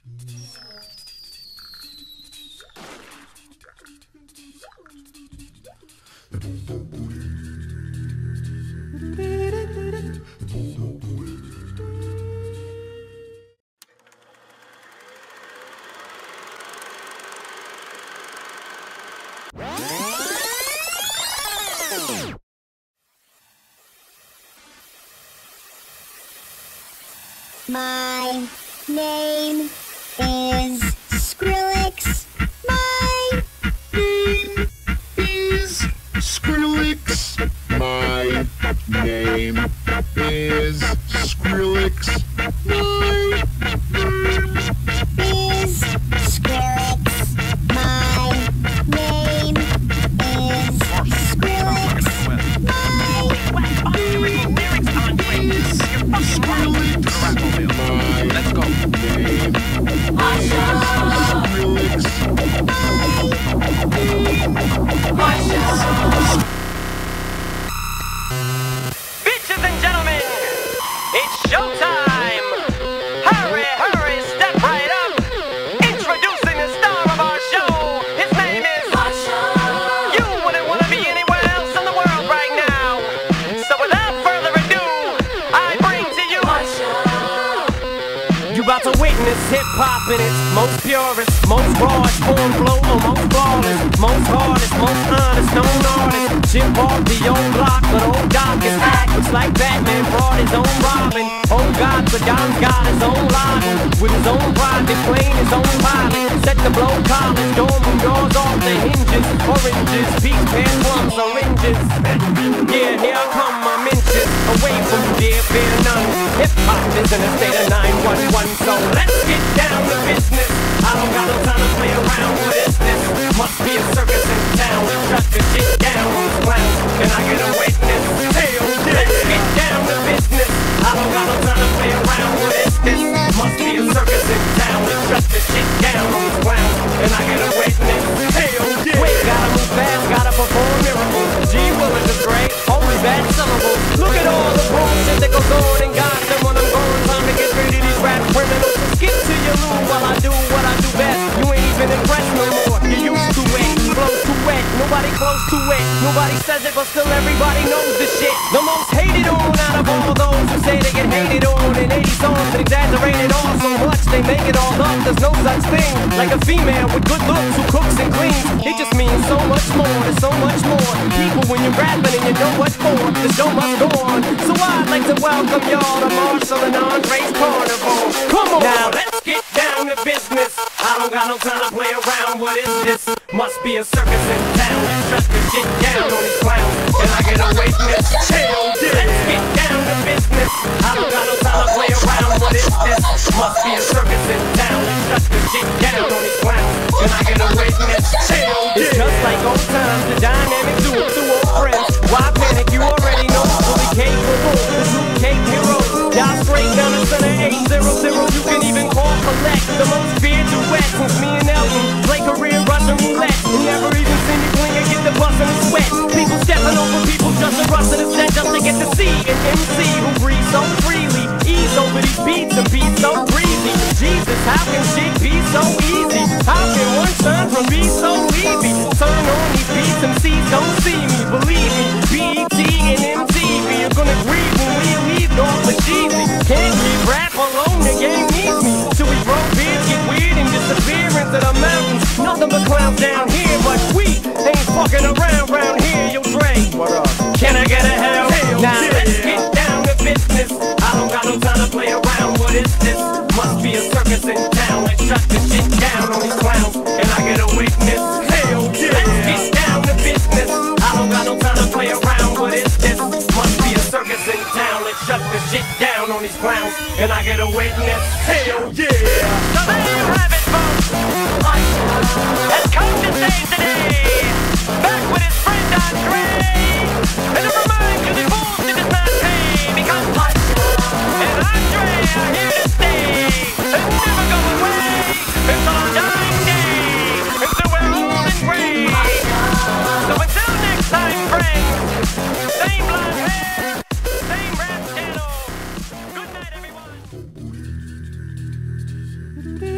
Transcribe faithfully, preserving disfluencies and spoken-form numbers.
My name is Skrillex. My name is Skrillex. My name is Skrillex. My name is Skrillex. My name is Skrillex. Let's go. Bitches and gentlemen, it's showtime. Hurry, hurry, step right up. Introducing the star of our show. His name is Marsha. You wouldn't want to be anywhere else in the world right now. So without further ado, I bring to you Marsha. You about to witness hip-hop in its most purest, most rawest form flow, most flawless, most hardest, most honest known artist. Chip off the old block, but old Doc is back. Looks like Batman brought his own Robin. Oh God, but Don's got his own line. With his own private plane, his own pilot. Set to blow college, dorm and doors off the hinges. Oranges, peach, pear, plums, oranges. Yeah, here I come, my mentions. Away from dear fear none. Hip-hop is in a state of nine one one. So let's get down to business. I don't got no time to play around. What is this? Must be a circus in town. Shut the shit down on this clown. Can I get a witness? Hell, let's get down to business. I don't got no time to play around. What is this? Must be a circus in town. Shut the shit down on this clown. Can I get a witness? Hell, yeah. Wait, gotta move fast, gotta perform miracles. G Willis is great, only bad syllables. Look at all the bullshit that goes on in Gotham when I'm going. Time to get rid of these rap criminals. Skip to your loo while I do what I do best. You ain't even impressed no more. You used to it, flow too wet. Nobody close to it. Nobody says it, but still everybody knows the shit. The most hated on out of all those who say they get hated on in eighty songs and exaggerated all so much they make it all up. There's no such thing like a female with good looks who cooks and cleans. It just means so much more. There's so much more. People, when you're rapping and you know what for, the show must go on. So I'd like to welcome y'all to Marshall and Andre's Carnival. Come on, now let's get down to business. I don't got no time to play around. What is this? Must be a circus in town. Shut the shit down on these clowns. Can I get a witness? Hell yeah. Let's get down to business. I don't got no time to play around. What is this? Must be a circus in town. Shut the shit down on these clowns. Can I get a witness? Hell yeah. It's just like old times. The dynamic duo, two old friends. Why panic? You already know. Fully capable. The two cake heroes. Y'all straight down the center. eight zero zero. You can even call collect. The most feared duet since me and Elton play career Russian roulette. You never even see me blink and get the bus in the sweat. People stepping over people just to rush in the set just to get to see an M C who breathes so freely. Ease over these beats and beats so breezy. Jesus, how can shit be so easy? How can one turn from be so easy? Turn on these beats, M Cs don't see me. Believe me, B E T and M T V are gonna grieve when we leave off the cheesy. Can't leave rap alone, the game needs me. Till we grow beards, get weird and disappear into the mountains. Nothing but clowns down here, but we ain't fucking around round here. Yo, Dre, what up? Can I get a hell? hell now yeah. Let's get down to business. I don't got no time to play around. What is this? Must be a circus in town. Let's shut the shit down on these clowns. Can I get a witness? Hell yeah. Let's get down to business. I don't got no time to play around. What is this? Must be a circus in town. Let's shut the shit down on these clowns. Can I get a witness? Hell yeah. So there you have it, folks. Has come to save the day. Back with his friend Andre. And to remind you that bullshit does not pay. Because and Andre are here to stay. And never go away. It's our dying day. And so we're all in gray. So until next time, friends. Same blonde hair. Same rap channel. Good night, everyone.